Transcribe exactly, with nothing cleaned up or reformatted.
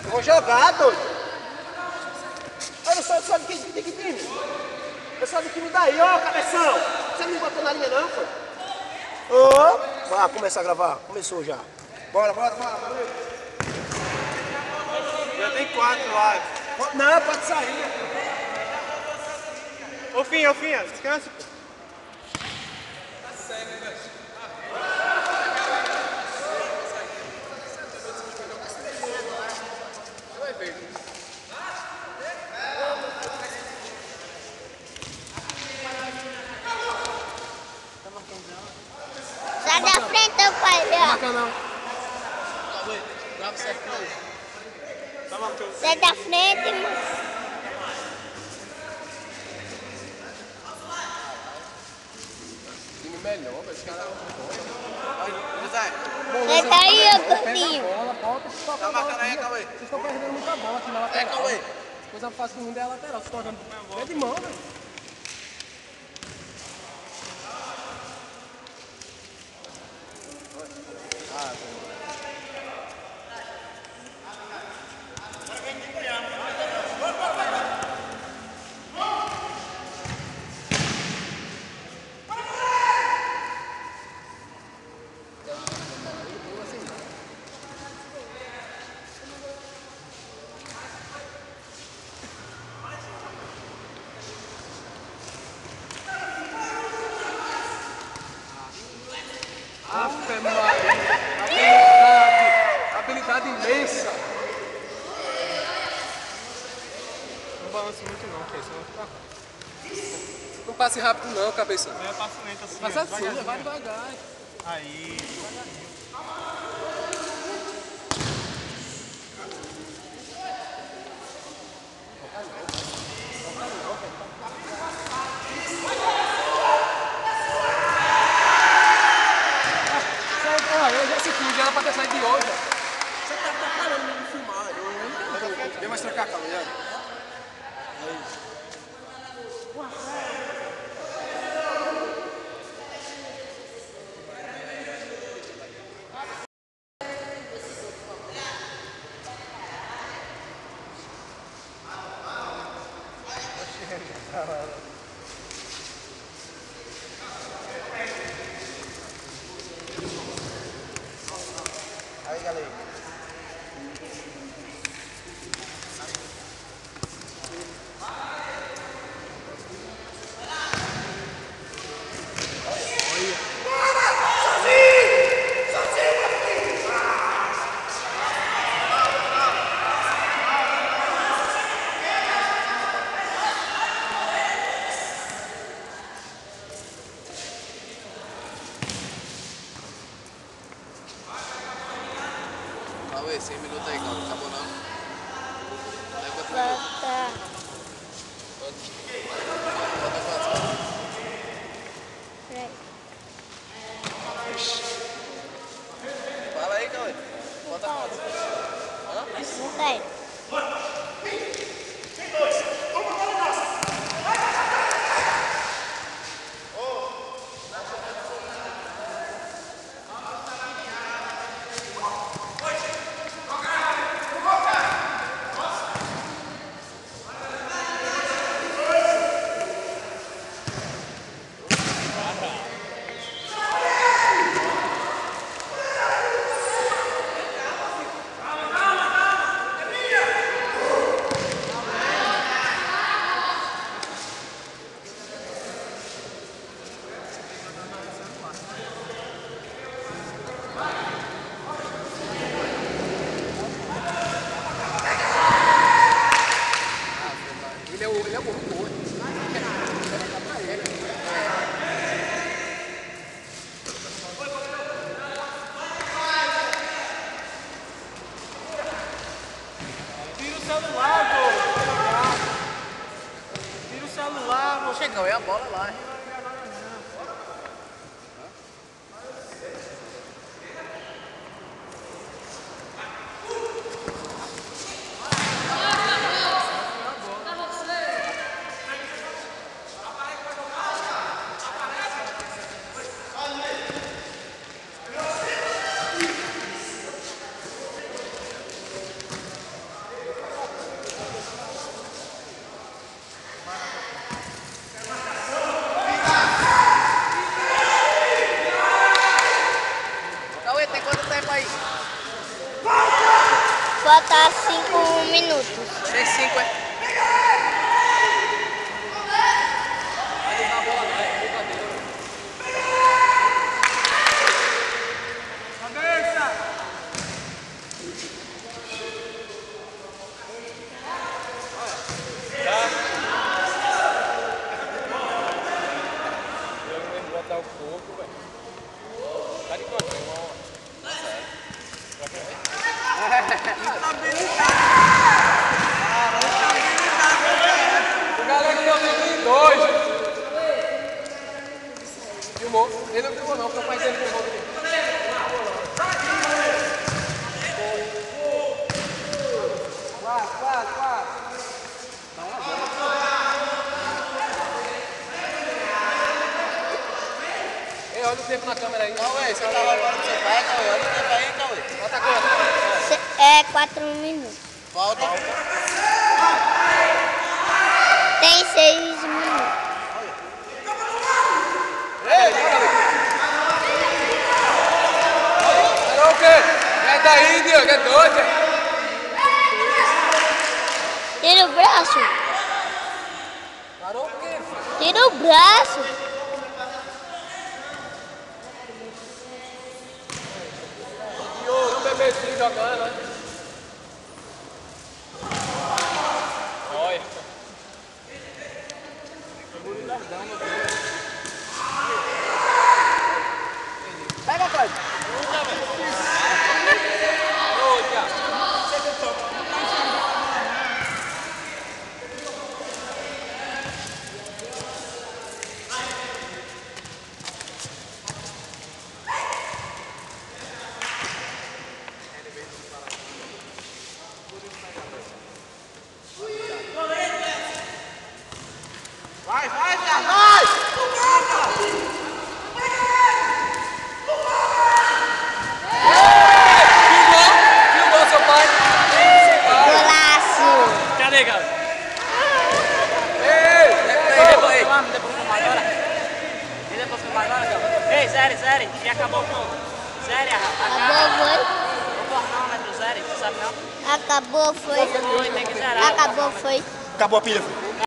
Vou jogar, doido. Eu sou, sou de que, de que time? Eu sou do time daí, ó, cabeção. Você não me botou na linha não, foi? Ô, oh, vai começar a gravar. Começou já. Bora, bora, bora. Já tem quatro lá. Não, pode sair. Ô, Finha, ô, Finha, descansa. Tá sério, né, velho? Vai ver. Sai da frente, eu pai, Não ó. marca não. Grava certo aí. Tá bom, tio. Sai da frente, mano. Time melhor, velho. Os caras. José, Sai daí, ô gordinho. Bola, volta e toca tá a bola. marcando aí, Cauê. Vocês estão perdendo muita bola aqui na lateral. É, Cauê. Coisa fácil do mundo é a lateral. Vocês estão jogando. É de mão, velho. Ave Maria. Habilidade. Habilidade imensa. não balance muito não, porque senão vai ficar. Não passe rápido não, cabeça. É, passo lento assim. Passa ó, assim, devagarzinho. vai devagar. Aí. Olha, esse filme já era pra ter saído de hoje. Você tá atrapalhando mesmo de filmar. Eu não vem mais trocar a câmera. Aí, galera. Cauê, cem minutos aí, Cauê. Acabou não? Leva quantos Tá, minutos? tá. Bota quantos? Peraí. Fala aí, Cauê. Bota quantos? Não sai. Ele é o ele é o bom do outro. Tira o celular, pô. Tira o celular, pô. Chegou, é a bola lá. Falta cinco minutos. Tem cinco, é? Vai levar a bola, vai. Brincadeira. Cabeça! Botar o corpo, velho. Tá de costa, irmão. O galera deu tempo em dois. Filmou. Ele não filmou não, porque o pai dele filmou dele. Quatro, quatro, quatro. Ei, olha o tempo na câmera aí. Cauê, você tava agora no seu pai, Cauê. Olha o tempo aí, Cauê. Bota quanto? Se- É quatro minutos. Falta. Tem seis minutos. Ei, bora ali. Parou o quê? Vai daí, Diego, é doido. Tira o braço. Parou o quê, filho? Tira o braço. E um bebezinho jogando, né? Olha. Pega atrás. Ô, Thiago. Vai, vai, Thiago, vai! Filmou? Filmou seu pai? Golaço. Cadê, cara? Ei, Depois filmar, depois filmar agora. E depois filmar agora, cara? Ei, sério, sério. Já acabou o jogo. Sério, Acabou, foi? o cronômetro, sério, você sabe não? Acabou, foi? Foi, tem que zerar. Acabou, foi? Acabou a pilha, filho.